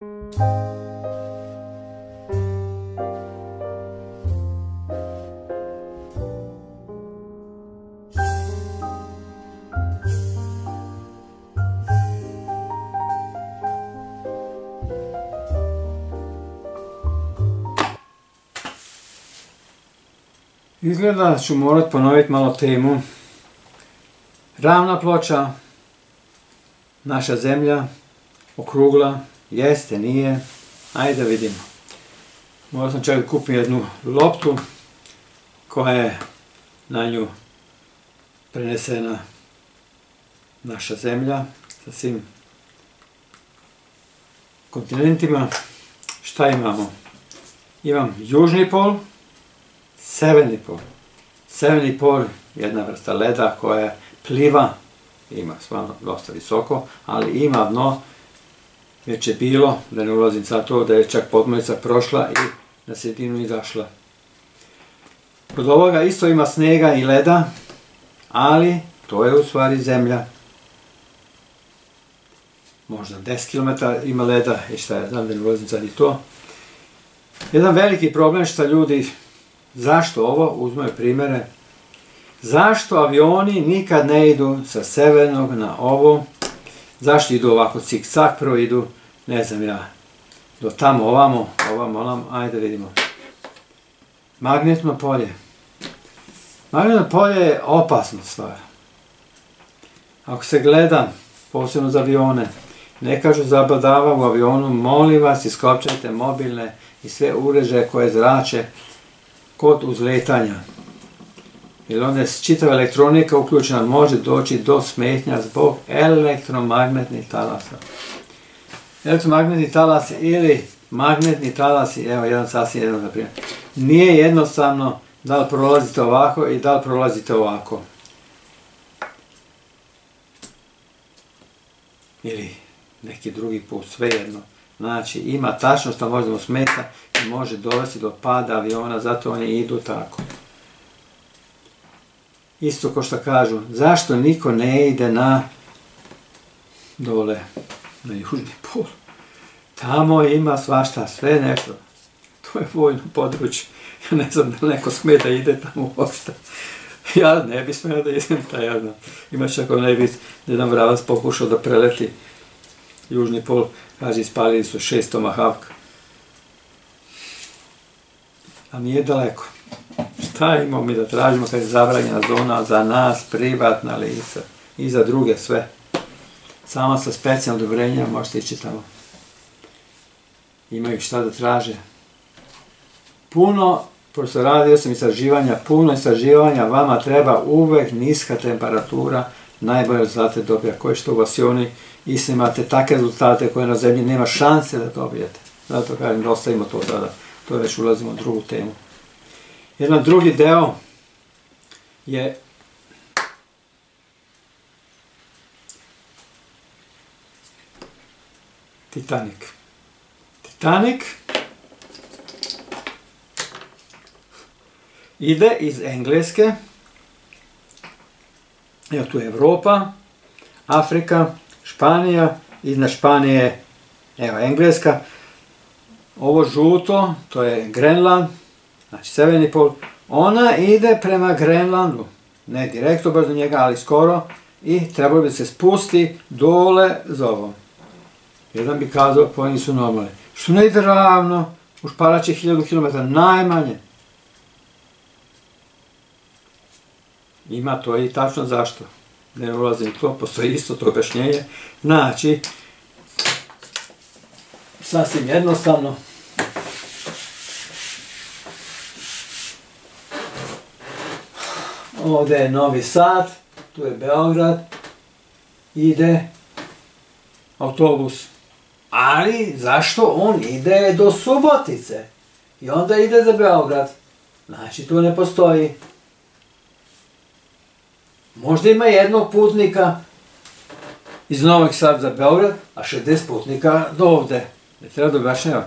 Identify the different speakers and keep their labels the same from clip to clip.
Speaker 1: Izgleda da ću morat ponoviti malo temu. Ravna ploča, naša zemlja, okrugla, jeste, nije, ajde da vidimo. Morao sam čak kupiti jednu loptu koja je na nju prenesena naša zemlja sa svim kontinentima. Šta imamo? Imam južni pol, severni pol. Severni pol je jedna vrsta leda koja pliva, ima stvarno dosta visoko, ali ima dno, već je bilo, da ne ulazim sad to, da je čak podmornica prošla i na sredinu izašla. Kod ovoga isto ima snega i leda, ali to je u stvari zemlja. Možda 10 km ima leda i šta ja znam, da ne ulazim sad i to. Jedan veliki problem što ljudi, zašto ovo, uzmaju primjere, zašto avioni nikad ne idu sa severnog na ovo, zašto idu ovako cik-cak, prvo idu, ne znam ja, do tamo ovamo, ajde vidimo. Magnetno polje. Magnetno polje je opasna stvar. Ako se gleda, posebno za avione, ne kažu zabadava u avionu, molim vas iskopčajte mobilne i sve uređaje koje zrače kod uzletanja. Jer onda je čitava elektronika uključena, može doći do smetnja zbog elektromagnetnih talasa. Elektromagnetni talasi ili magnetni talasi, evo jedan sasvim jedan primjer. Nije jednostavno da li prolazite ovako i da li prolazite ovako. Ili neki drugi put, svejedno. Znači ima tačnost da možemo smeta i može dovesti do pada aviona, zato oni idu tako. Isto ko što kažu, zašto niko ne ide na dole, na južni pol? Tamo ima svašta, sve nešto. To je vojno područje. Ja ne znam da neko smije da ide tamo uopšte. Ja ne bi smio da idem taj jedan. Ima čak onaj vid, jedan vravac pokušao da preleti južni pol, kaže ispalili su 6 tomahawk. A nije daleko. Šta imamo mi da tražimo kad je zabranjena zona za nas, privatna lica i za druge sve. Samo sa specijalnim odobrenjima možete ići tamo. Imaju šta da traže. Puno, pošto radio sam istraživanja, puno istraživanja, vama treba uvek niska temperatura, najbolje rezultate dobija. Koji što u vasioni i imate takve rezultate koje na zemlji nema šanse da dobijete. Zato kažem, ostavimo to sada. To već ulazimo u drugu temu. Jedan drugi deo je Titanic. Titanic ide iz Engleske, evo tu je Evropa, Afrika, Španija, iznad Španije, evo Engleska, ovo žuto, to je Grenland, znači severni pol, ona ide prema Grenlandu, ne direktno baš do njega, ali skoro, i trebalo bi se spusti dole za ovom. Jedan bi kazao, pa oni su normalni. Što ne ide ravno, ušparaće 1000 km, najmanje. Ima to i tačno zašto. Ne ulazim to, postoji isto to objašnjenje. Znači, sasvim jednostavno, ovdje je Novi Sad, tu je Beograd, ide autobus. Ali zašto on ide do Subotice? I onda ide za Beograd. Znači tu ne postoji. Možda ima jednog putnika iz Novog Sada za Beograd, a 60 putnika do ovde. Ne treba da objašnjava.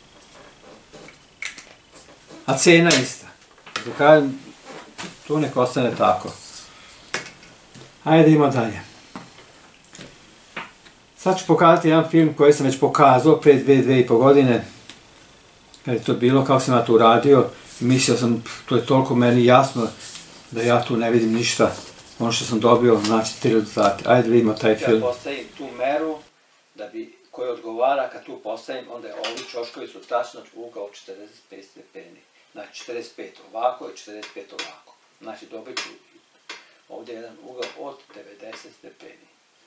Speaker 1: A cena ista. Da kažem, tu nek ostane tako. Ajde idemo dalje. Sad ću pokazati jedan film koji sam već pokazao prije 2,5 godine. Kad je to bilo, kako sam ja to uradio, mislio sam, to je toliko meni jasno da ja tu ne vidim ništa. Ono što sam dobio, znači 3 rezultate. Ajde vidimo taj film.
Speaker 2: Ja postavim tu meru, koja odgovara, kad tu postavim, onda ovi čoškovi su tačno ugao 45 stepeni. Znači 45 ovako i 45 ovako. Znači dobit ću ovdje jedan ugao od 90 stepeni.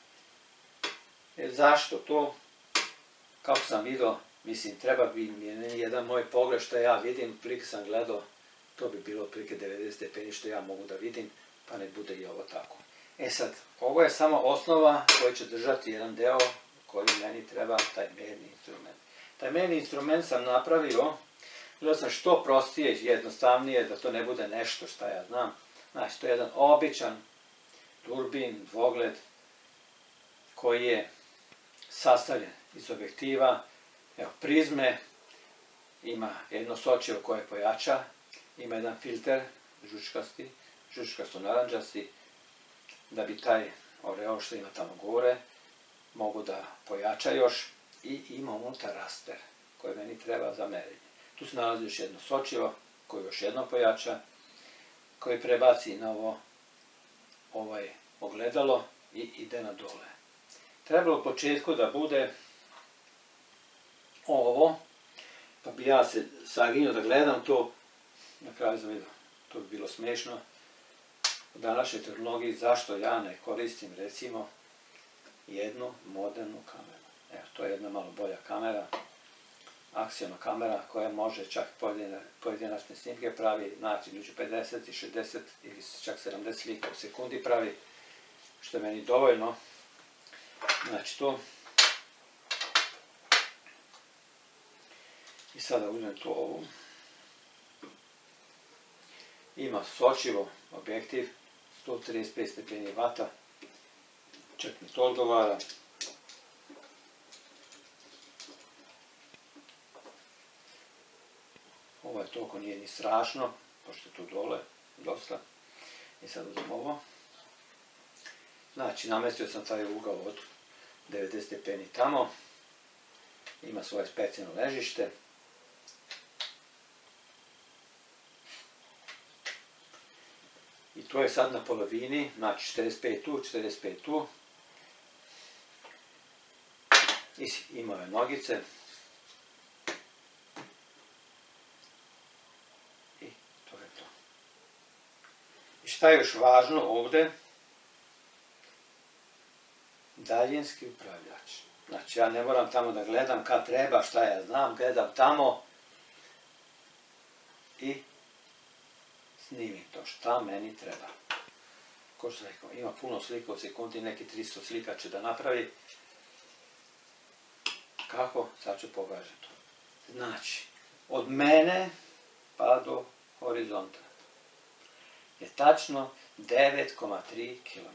Speaker 2: Zašto to? Kako sam vidio, mislim, treba bi mi jedan moj pogled što ja vidim, prije sam gledao, to bi bilo prije 90 stepeni što ja mogu da vidim, pa ne bude i ovo tako. Sad, ovo je samo osnova koja će držati jedan deo koji meni treba, taj merni instrument. Taj merni instrument sam napravio, gledao sam što prostije i jednostavnije, da to ne bude nešto što ja znam. Znači, to je jedan običan turbin, dvogled, koji je sastavljen iz objektiva, prizme, ima jedno sočivo koje pojača, ima jedan filter, žučkasti, žučkasto-naranđasti, da bi taj oreol što ima tamo gore mogu da pojača još i ima unutar raster koji meni treba za merenje. Tu se nalazi još jedno sočivo koje još jedno pojača, koji prebaci na ovo ogledalo i ide na dole. Trebalo u početku da bude ovo, pa bi ja se saginio da gledam to, na kraju sam vidio, to bi bilo smiješno. U današnjoj tehnologiji zašto ja ne koristim recimo jednu modernu kameru. Evo, to je jedna malo bolja kamera, akcijna kamera koja može čak pojedinačne snimke pravi, znači među 50 i 60 ili čak 70 slika u sekundi pravi, što je meni dovoljno. Znači to. I sada uzmem to ovu. Ima sočivo objektiv, 135 stepeni vata. Čak mi to odgovara. Ovo je toliko nije ni strašno, pošto je tu dole, dosta. I sad uzmem ovo. Znači, namestio sam taj ugao od 90 stepeni tamo. Ima svoje specijalno ležište. I to je sad na polovini, znači 45 tu, 45 tu. I imao je nogice. I to je to. I šta je još važno ovdje? Daljinski upravljač. Znači ja ne moram tamo da gledam kad treba, šta ja znam, gledam tamo i snimim to šta meni treba. Ko što sam rekao, ima puno slika u sekundi, neki 300 slika će da napravi. Kako? Sad ću pokažem to. Znači, od mene pa do horizonta je tačno 9,3 km.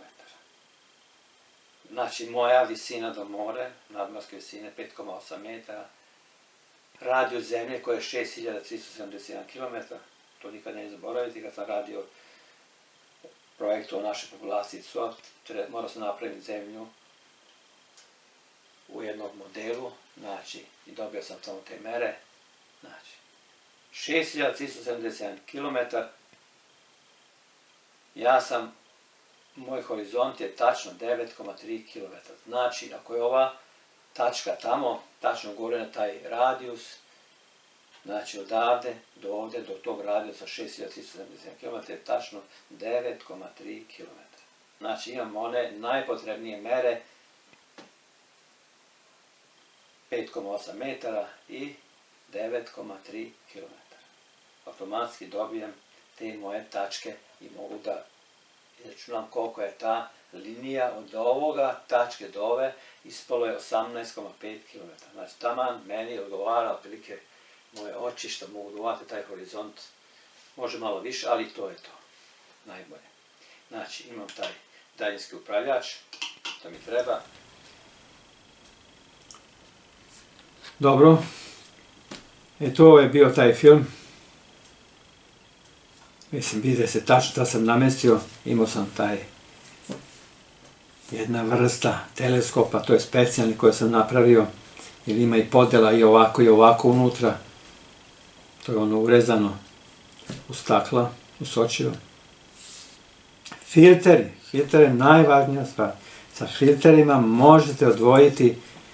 Speaker 2: Znači, moja visina do more, nadmorske visine 5,8 metara, radio zemlje koje je 6371 km, to nikad ne zaboraviti, kad sam radio projektu o našoj populaciji SWOT, morao sam napraviti zemlju u jednom modelu, znači, i dobio sam tamo te mere, znači, 6371 km, ja sam, moj horizont je tačno 9,3 km. Znači, ako je ova tačka tamo, tačno gore na taj radijus, znači odavde do ovdje, do tog radijusa 6371 km, je tačno 9,3 km. Znači, imam one najpotrebnije mere, 5,8 metara i 9,3 km. Automatski dobijem te moje tačke i mogu da izračunam koliko je ta linija od ovoga tačke do ove, ispalo je 18,5 km. Znači, taman meni odgovara otprilike moje oči što mogu dovati taj horizont, može malo više, ali to je to. Najbolje. Znači, imam taj daljinski upravljač, to mi treba.
Speaker 1: Dobro. To je bio taj film. Mislim, vide se tačno da sam namestio, imao sam taj jedna vrsta teleskopa, to je specijalni koji sam napravio, jer ima i podela i ovako unutra. To je ono urezano u stakla, u sočivo. Filteri. Filter je najvažnija stvar. Sa filterima možete odvojiti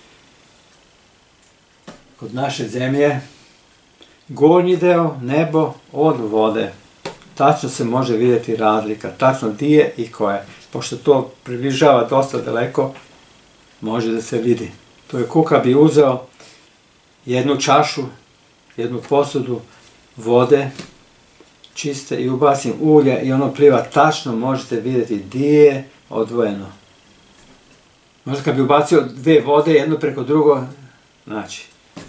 Speaker 1: kod naše zemlje gornji deo, nebo od vode. Tačno se može vidjeti razlika, tačno gdje je i koje. Pošto to približava dosta daleko, može da se vidi. To je ko kad bi uzeo jednu čašu, jednu posudu vode, čiste i ubacim ulje i ono pliva, tačno možete vidjeti gdje je odvojeno. Možda kad bi ubacio dve vode, jedno preko drugo, znači,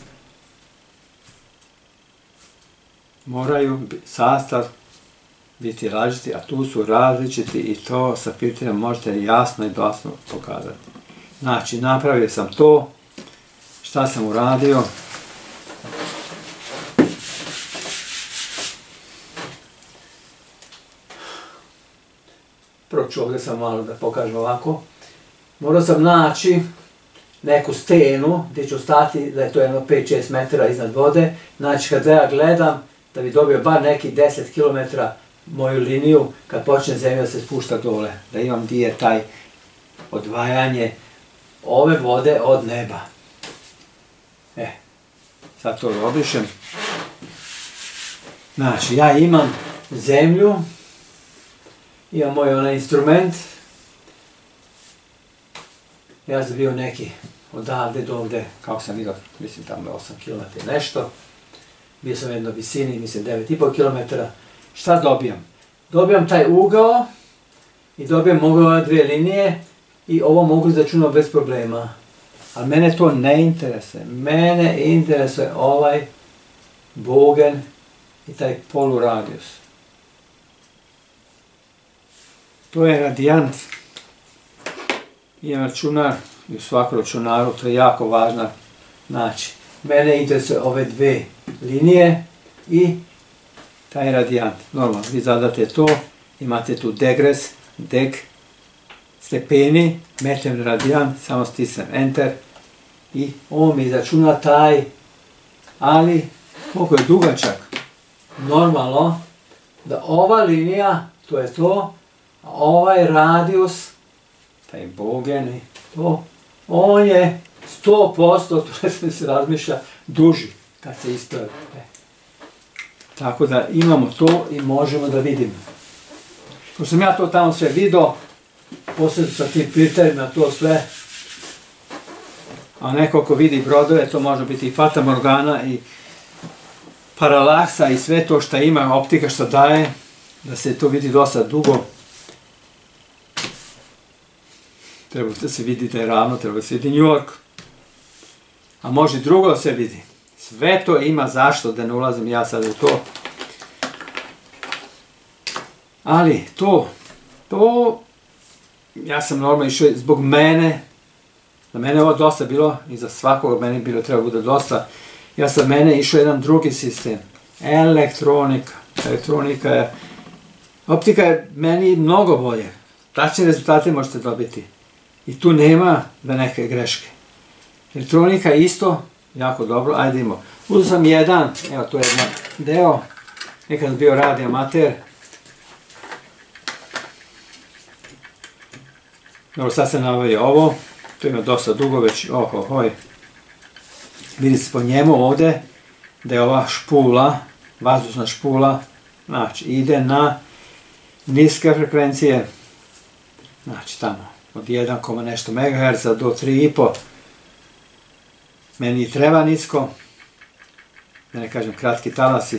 Speaker 1: moraju sastav biti različiti, a tu su različiti i to sa filtrom možete jasno i glasno pokazati. Znači, napravio sam to, šta sam uradio. Prvo ću ovdje sam malo da pokažem ovako. Morao sam naći neku stenu gdje ću stati, da je to jedno 5-6 metara iznad vode. Znači, kad ja gledam, da bi dobio bar neki 10 km moju liniju, kad počne zemlja da se spušta dole. Da imam gdje je taj odvajanje ove vode od neba. Sad to obrišem. Znači, ja imam zemlju, imam moj onaj instrument. Ja sam bio neki odavde do ovde, kako sam vidio, mislim tamo 8 km nešto. Bio sam jedno visini, mislim 9,5 km. Šta dobijam? Dobijam taj ugao i dobijam mogu ove dvije linije i ovo mogu izračunati bez problema. Ali mene to ne interesuje. Mene interesuje ovaj bogen i taj poluradijus. To je radijant. Imam računar i u svakom računaru, to je jako važno. Znači, mene interesuje ove dve linije i taj radijant. Normalno, vi zadate to, imate tu degres, stepeni, metem radijant, samo stisnem enter i on mi izračuna taj, ali koliko je dugačak. Normalno da ova linija, to je to, a ovaj radijus, taj bogen i to, on je 100%, to se razmišlja, duži kad se ispravi. Tako da imamo to i možemo da vidimo. Ko sam ja to tamo sve vidio, posebno sa tim filterima, to sve, a neko ko vidi brodove, to može biti i Fata Morgana i paralaksa i sve to što ima, optika što daje, da se to vidi dosta dugo. Treba da se vidi da je ravno, treba da se vidi New York. A može drugo da se vidi. Sve to ima zašto, da ne ulazim ja sad u to. Ali to, ja sam normalno išao zbog mene, za mene ovo dosta bilo i za svakoga meni bilo treba bude dosta. Ja sam mene išao jedan drugi sistem, elektronika je, optika je meni mnogo bolje, tačne rezultate možete dobiti i tu nema da neke greške. Elektronika je isto jako dobro, ajde imamo. Uzeo sam jedan, evo to je jedan deo, nekad sam bio radi amater. Dobro, sad sam navio ovo, to ima dosta dugo već, vidi se po njemu ovdje da je ova špula, vazdušna špula, znači ide na niske frekvencije, znači tamo od 1, nešto MHz do 3,5. Meni treba nisko, da ne kažem kratki talasi,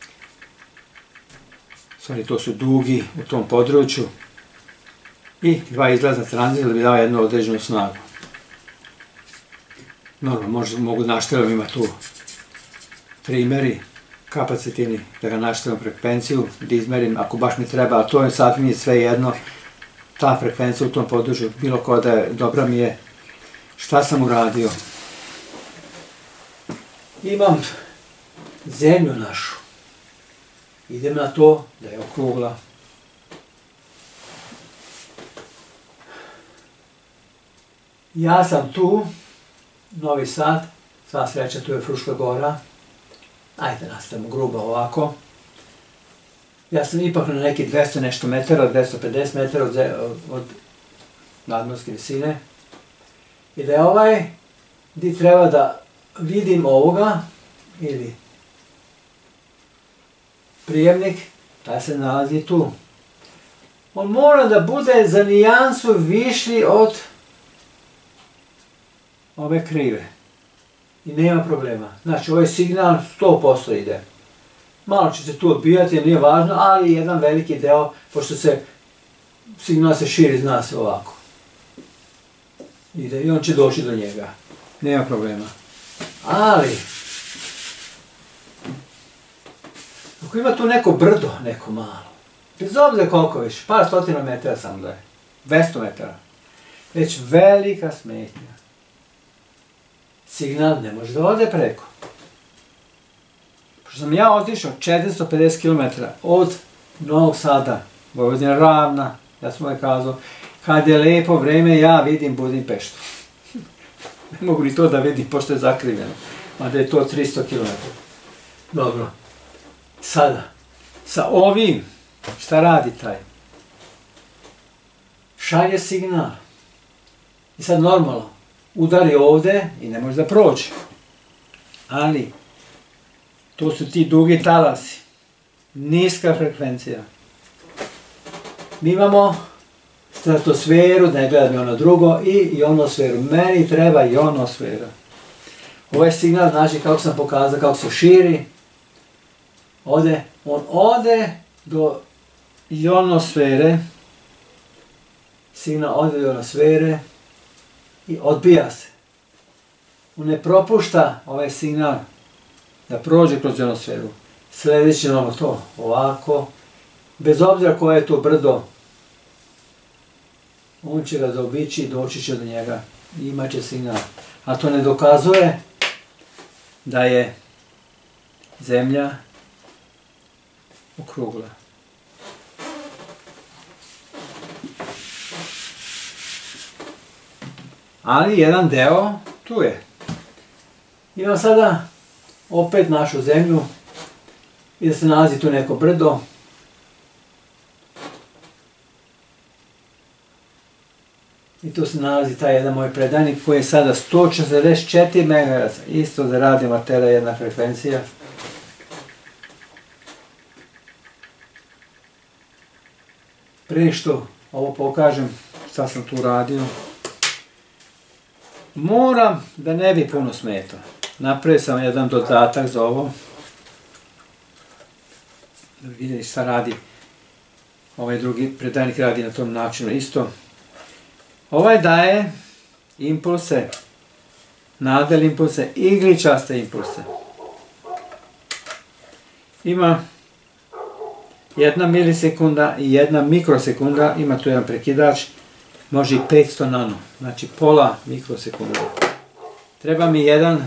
Speaker 1: stvari to su dugi u tom području i dva izlazna tranzita da bi dao jednu određenu snagu. Normalno, mogu naštelom ima tu primjeri kapacitivni, da ga naštelim frekvenciju, da izmerim ako baš mi treba, ali to je sad mi sve jedno, ta frekvencija u tom području, bilo ko da je dobra mi je. Šta sam uradio? Imam zemlju našu. Idem na to da je okrugla. Ja sam tu, Novi Sad, sva sreća, tu je Fruška Gora. Ajde, nastavimo grubo ovako. Ja sam ipak na neki 200 nešto metara, 250 metara od nadmorske visine. I da je gdje treba da vidim ovoga, ili prijemnik, taj se nalazi tu. On mora da bude za nijansu viši od ove krive. I nema problema. Znači, ovaj signal 100% ide. Malo će se tu odbijati, jer nije važno, ali jedan veliki deo, pošto signal se širi, zna se ovako. Ide i on će doći do njega. Nema problema. Ali, ako ima tu neko brdo, neko malo, bez obzira koliko više, par stotina metara samo da je, 200 metara, već velika smetnja. Signal ne može da ode preko. Pošto sam ja otišao 450 km od Novog Sada, Vojvodina ravna, ja sam ovaj kazao, kad je lepo vreme, ja vidim Budimpeštu. Ne mogu ni to da vidim, pošto je zakrivljeno. Mada je to 300 km. Dobro. Sada, sa ovim, šta radi taj? Šalje signal. I sad normalno, udari ovde i ne može da prođe. Ali, to su ti dugi talasi. Niska frekvencija. Mi imamo stratosferu, ne gledam i ono drugo, i ionosferu. Meni treba ionosfera. Ovaj signal, znači kako sam pokazao, kako se širi, on ode do ionosfere, signal ode do ionosfere i odbija se. On ne propušta ovaj signal da prođe kroz ionosferu. Sljedeće imamo to, ovako, bez obzira koje je to brdo, on će ga zaobići i doći će do njega i imat će signal. A to ne dokazuje da je zemlja okrugla. Ali jedan deo tu je. Imamo sada opet našu zemlju i da se nalazi tu neko brdo. I tu se nalazi taj jedan moj predajnik koji je sada 144 MHz. Isto za radio tele jedna frekvencija. Prije što ovo pokažem šta sam tu radio, moram da ne bi puno smetao. Napravio sam jedan dodatak za ovo. Da vidjeti šta radi. Ovaj drugi predajnik radi na tom načinu isto. Ovaj daje impulse, nadel impulse, igličaste impulse. Ima 1 milisekunda i 1 mikrosekunda, ima tu jedan prekidač, može i 500 nano, znači pola mikrosekunda. Treba mi jedan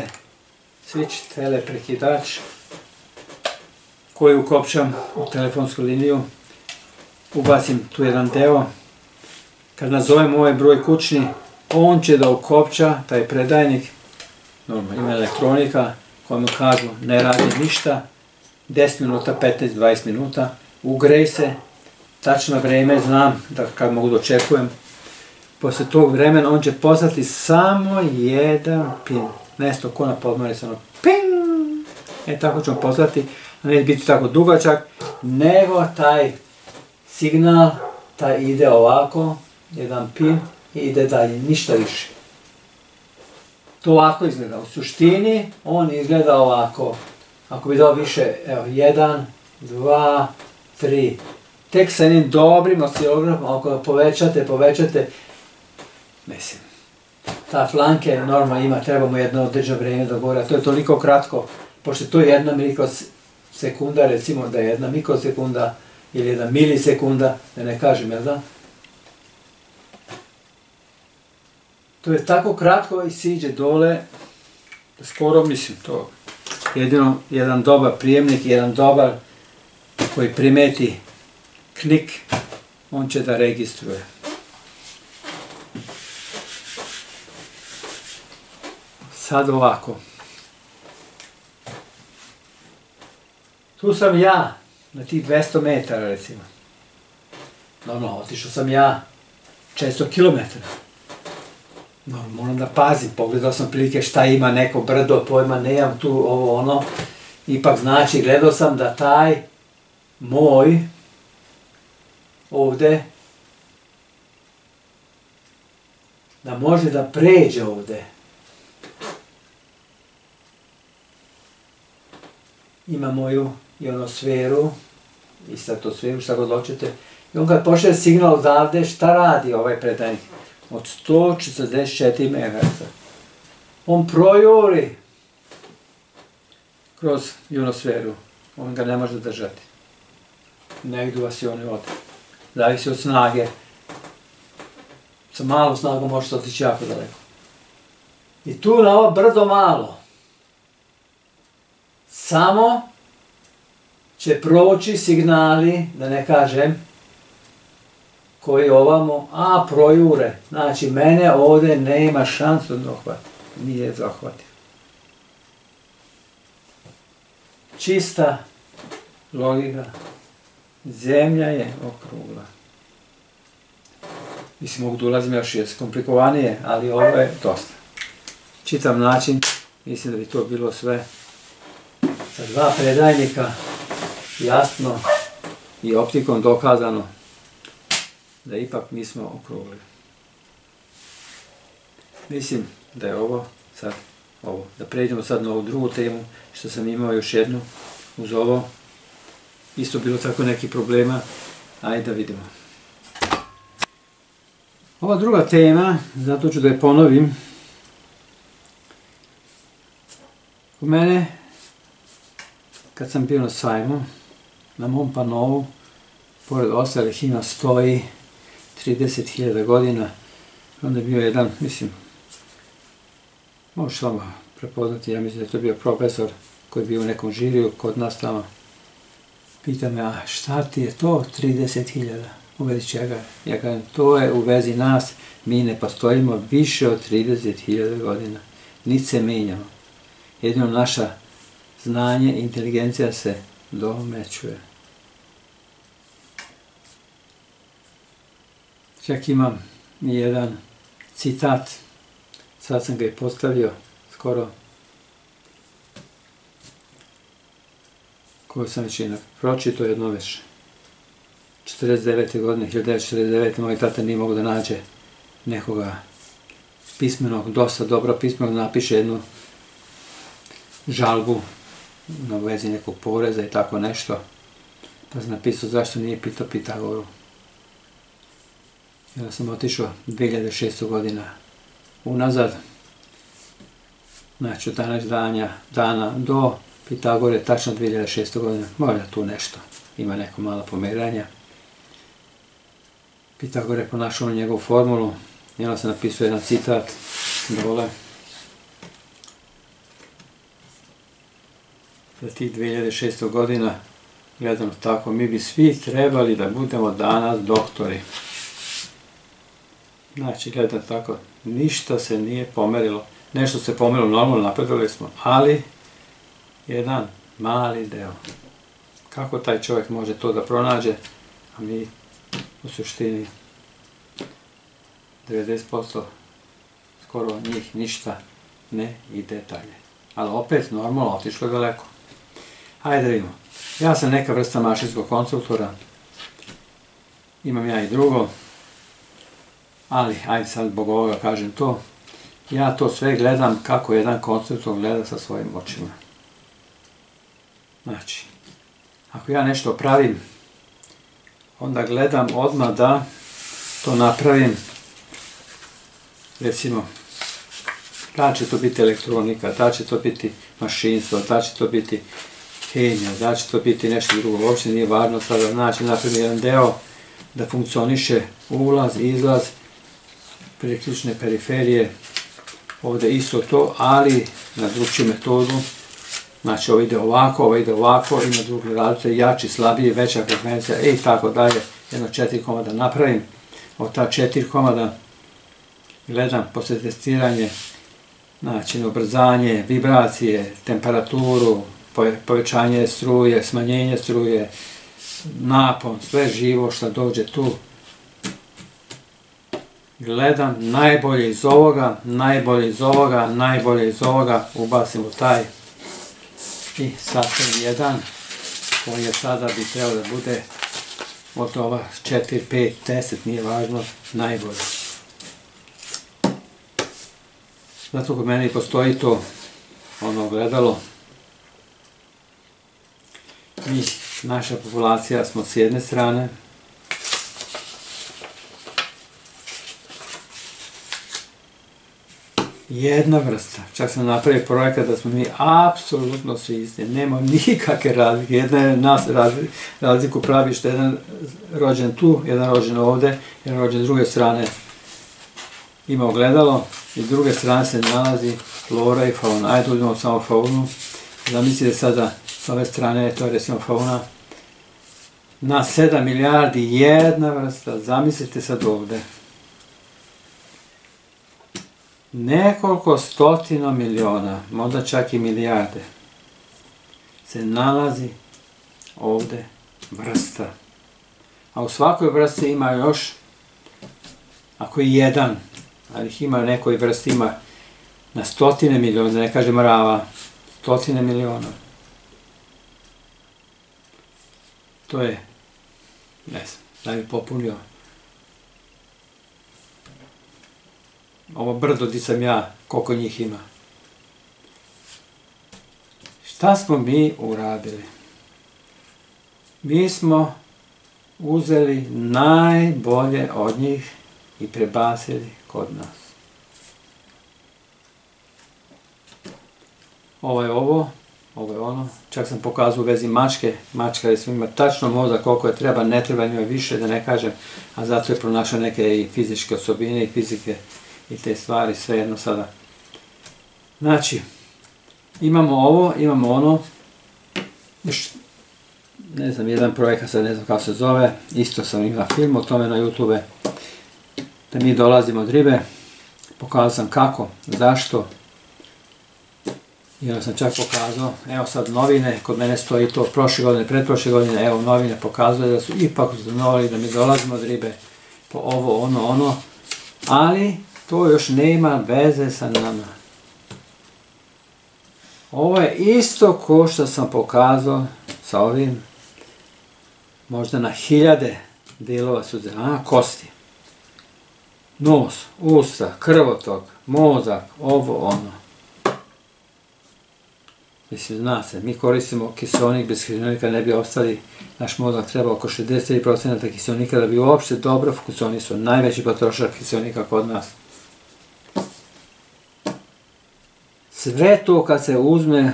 Speaker 1: tele prekidač koji ukopčam u telefonsku liniju, ubacim tu jedan deo. Kad nazovem ovaj broj kućni, on će da ukopča taj predajnik, normalno ima elektronika koja mu kažu ne radi ništa, 10 minuta, 15-20 minuta, ugrej se, tačno vreme znam da kad mogu da očekujem. Posle tog vremena on će poslati samo jedan pin, nešto ko na podmornici, ono ping, tako ćemo poslati, a neće biti tako dugačak, nego taj signal, taj ide ovako, jedan pin i ide dalje, ništa više. To ovako izgleda. U suštini on izgleda ovako. Ako bi dao više, evo, 1, 2, 3. Tek sa jednim dobrim oscilografom, ako ga povećate, mislim, ta flanke normalno ima, trebamo jedno određeno vrijeme da gore, a to je toliko kratko, pošto to je 1 mikrosekunda, recimo da je 1 mikrosekunda ili 1 milisekunda, da ne kažem, jel da? To je tako kratko i siđe dole, skoro mislim to. Jedino jedan dobar prijemnik, jedan dobar koji primeti klik, on će da registruje. Sad ovako. Tu sam ja, na tih 200 metara recimo. Normalno, otišao sam ja 400 kilometara. No, moram da pazim, pogledao sam prilike šta ima neko brdo, pojma, nemam tu ovo ono. Ipak znači, gledao sam da taj moj ovde, da može da pređe ovde. Ima moju ionosferu, i statosferu, šta god hoćete. I on kad pošle signal odavde, šta radi ovaj predajnik? Od 144 MHz. On projuri kroz ionosferu. On ga ne može držati. Negdje vas i oni ode. Zavisi od snage. Sa malom snagom možete otići jako daleko. I tu na ovo brdo malo samo će proći signali, da ne kažem, koji ovamo, projure. Znači, mene ovdje nema šansu da dohvati. Nije zahvatio. Čista logika. Zemlja je okrugla. Mislim, mogu da ulazim još komplikovanije, ali ovo je dosta. Čitam način, mislim da bi to bilo sve sa 2 predajnika, jasno i optikom dokazano da ipak nismo okrugli. Mislim da je ovo sad ovo. Da pređemo sad na ovu drugu temu, što sam imao još jednu uz ovo. Isto bilo tako nekih problema, ajde da vidimo. Ova druga tema, zato ću da je ponovim. U mene, kad sam bio na sajmu, na mom panovu, pored ostalih ima stoji 30.000 godina. Onda je bio jedan, mislim, možeš samo prepoznati, ja mislim da je to bio profesor koji je bio u nekom žiriju kod nas tamo. Pita me, a šta ti je to 30.000? U vezi čega? Ja kažem, to je u vezi nas, mi ne postojimo više od 30.000 godina. Niti se menjamo. Jedino naša znanje i inteligencija se domećuje. Čak imam jedan citat, sad sam ga i postavio skoro, koju sam već pročitao jedno već 49. godine, 1949. moj tata nije mogu da nađe nekoga pismenog, dosta dobro pismenog, napiše jednu žalbu na vezi nekog poreza i tako nešto. Pa sam napisao zašto nije pitao Pitagoru. I onda sam otišao 2600 godina unazad. Znači od dana do Pitagore, tačno 2600 godina. Možda tu nešto, ima neko malo pomeranja. Pitagore je ponašao njegovu formulu. I onda sam napisao jedan citat dole. Za tih 2600 godina, gledano tako, mi bi svi trebali da budemo danas doktori. Znači, gledano tako, ništa se nije pomerilo. Nešto se pomerilo, normalno napredovali smo, ali jedan mali deo. Kako taj čovjek može to da pronađe, a mi u suštini 90% skoro njih ništa ne ide dalje. Ali opet normalno otišlo daleko. Hajde da vidimo. Ja sam neka vrsta mašinskog konstruktora. Imam ja i drugo. Ali, ajde sad zbog ovoga kažem to. Ja to sve gledam kako jedan konstruktor gleda sa svojim očima. Znači, ako ja nešto pravim, onda gledam odmah da to napravim. Recimo, da će to biti elektronika, da će to biti mašinstvo, da će to biti hemija, da će to biti nešto drugo. Uopšte nije važno sada, znači, napravim jedan deo da funkcioniše ulaz, izlaz, priključne periferije, ovdje isto to, ali na drugčiju metodu. Znači, ovo ide ovako, ima drugi različite, jači, slabiji, veća frekvencija i tako dalje. Jedno 4 komada napravim. Od ta 4 komada gledam posle testiranje znači ubrzanje, vibracije, temperaturu, povećanje struje, smanjenje struje, napon, sve živo što dođe tu. Gledam najbolje iz ovoga, najbolje iz ovoga, najbolje iz ovoga, ubacim u taj i sastavim jedan koji je sada bi trebao da bude od ova 4, 5, 10, nije važno, najbolje. Zato kod mene postoji to ono ogledalo. Mi, naša populacija smo s jedne strane, jedna vrsta. Čak sam napravio projekat da smo mi apsolutno svi isti. Nema nikakve razlike. Jedna je nas razliku pravi što je jedan rođen tu, jedan rođen ovdje, jedan rođen s druge strane ima ogledalo i s druge strane se nalazi flora i fauna. Ajde uzmemo samo faunu. Zamislite sada s ove strane, to je recimo fauna. Na 7 milijardi jedna vrsta. Zamislite sad ovdje. Nekoliko stotina miliona, možda čak i milijarde, se nalazi ovdje vrsta. A u svakoj vrsti ima još, ako je jedan, ali ih ima nekoj vrsti, ima na stotine miliona, da ne kažem mrava, stotine miliona. To je, ne znam, da bi popunio ovo brdo gdje sam ja, koliko njih ima. Šta smo mi uradili? Mi smo uzeli najbolje od njih i prebacili kod nas. Ovo je ovo, ovo je ono. Čak sam pokazao u vezi mačke. Mačka je ima tačno mozak koliko je treba, ne treba njoj više da ne kažem, a zato je pronašao neke i fizičke osobine i fizike i te stvari, sve jedno sada. Znači, imamo ovo, imamo ono, još, ne znam, jedan projekat, sad ne znam kako se zove, isto sam imao film o tome na YouTube, da mi dolazimo od ribe, pokazao sam kako, zašto, i onda sam čak pokazao, evo sad novine, kod mene stoji to prošle godine, pretprošle godine, evo novine pokazuje da su ipak ustanovili da mi dolazimo od ribe, po ovo, ono, ali to još nema veze sa nama. Ovo je isto ko što sam pokazao sa ovim, možda na 1000 dijelova suze, kosti, nos, usta, krvotok, mozak, ovo, ono. Mislim, zna se, mi koristimo kiseonik, bez kiseonika ne bi ostali, naš mozak treba oko 63% kiseonika da bi uopšte dobro funkcionisao, najveći potrošak kiseonika kod nas. Sve to kad se uzme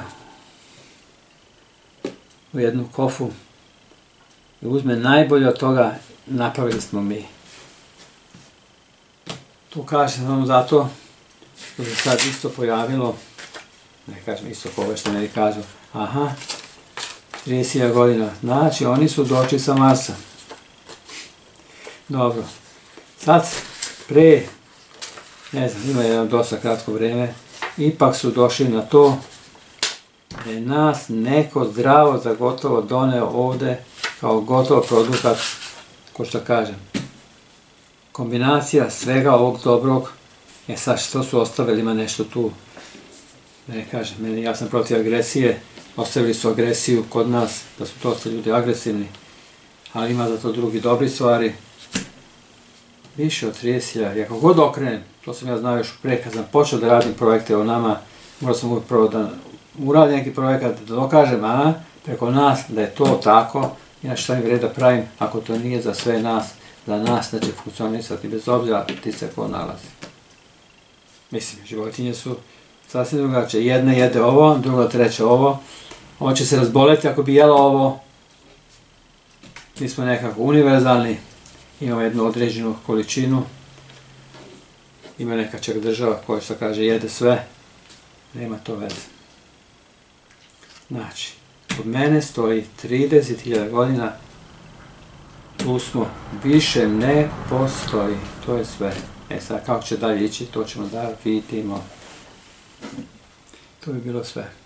Speaker 1: u jednu kofu i uzme najbolje od toga, napravili smo mi. To kažem vam zato što se sad isto pojavilo, ne kažem isto kove što ne kažu, 30.000 godina, znači oni su došli sa Marsa. Dobro, sad pre, ne znam, ima jedno dosta kratko vrijeme, ipak su došli na to da je nas neko zdravo za gotovo doneo ovdje kao gotov produkat, ko što kažem. Kombinacija svega ovog dobrog, sad što su ostavili, ima nešto tu, ne kažem, ja sam protiv agresije, ostavili su agresiju kod nas, da su dosta ljudi agresivni, ali ima za to drugi dobri stvari. Više od 30.000, i ako god okrenem, to sam ja znao još pre, kad sam počeo da radim projekte o nama, morao sam uvijek prvo da uradim neki projekat, da dokažem, preko nas, da je to tako, inače šta mi vrijedi da pravim, ako to nije za sve nas, za nas neće funkcionisati, bez obzira ti se ko nalazi. Mislim, životinje su sasvim drugačije, jedna jede ovo, druga treća ovo, ovo će se razboleti ako bi jela ovo, mi smo nekako univerzalni, imamo jednu određenu količinu, ima neka čak država koja što kaže jede sve, nema to veze. Znači, kod mene stoji 30.000 godina, tu smo, više ne postoji, to je sve. Sad kako će dalje ići, to ćemo da vidimo. To bi bilo sve.